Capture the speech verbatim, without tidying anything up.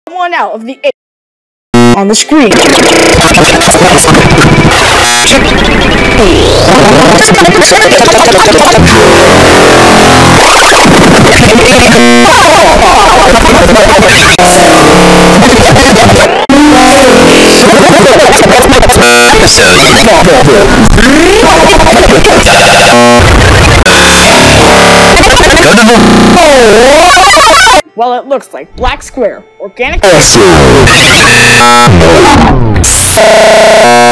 one out of the eight on the screen. Well, it looks like Black Square, organic.